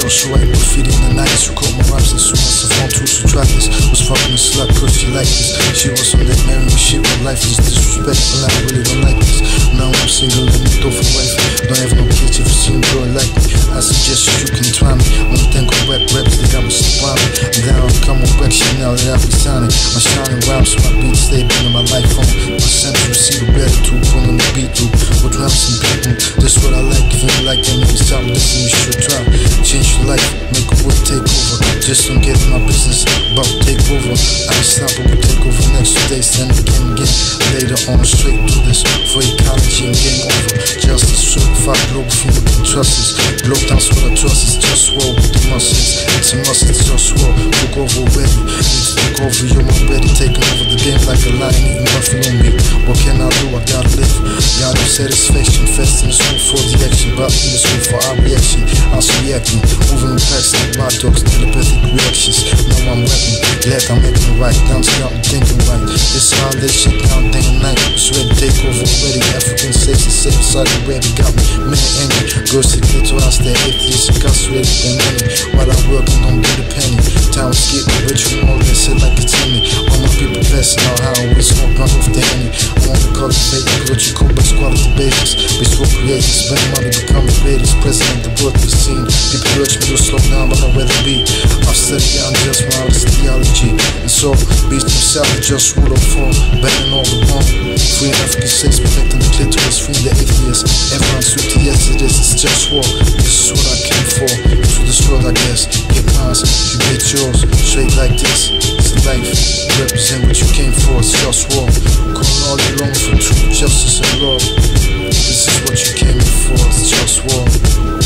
Social white graffiti in the 90s. Record my raps and sue myself on to subtract this. Was fucking a slut cause she liked this. She was on that marrying me shit with life is disrespectful. I really don't like this. Now I'm single and I'm for wife. Don't have no kids if you see a girl like me. I suggest you can try me. Only think of wet raps, they got me surviving. And then I'll come on back shit now that I'll be signing. My shining rhymes, my beats, they been in my life on. My central receiver better to put on the beat loop. With raps and people, that's what I like. If you like that, maybe stop listening, you should try. Change your life, make a world take over. Just don't get in my business, about to take over. I ain't stopping, we'll take over next day, stand again. Later on, straight through this. For ecology and game over. Justice, certified Globalfirm, you can trust this. Globetown's what I trust is JustWar with the muscles. It's a must, it's JustWar. Look over already, need to look over, you're already taking over the game like a lion eating buffalo meat. What can I do? I gotta live. Got no satisfaction, fast in the school for the action, but in the school for our reaction. I was reacting, moving the packs like my dogs, telepathic reactions. Now I'm rapping, glad I'm making it right. Down to I'm thinking right. This how they shit down day and night. It's ready to take over already. African states and safe side of where we got me. Many angry girls to get to us, they're atheists, incarcerated than money. While I'm working on get a penny. Time is getting rich from all that shit like it's in me. All my people passing out how we smoke run off the enemy. I want to cultivate what you call best quality babies. Bitch for creators, spend money, become the greatest. President, the world we've seen. People urge me to slow down, but I'd rather be. I've studied unjustWar, this theology. And so, beast himself, just rule of form, banning all the wrong. Free African states, protecting the clitoris, freeing the atheists. Everyone's with the yes, it is, it's JustWar. This is what I came for. Through this world, I guess. Get mine, you get yours. Straight like this, it's a life. Represent what you came for, it's JustWar. Calling all you long for truth, justice, and love. This is what you came for, it's JustWar.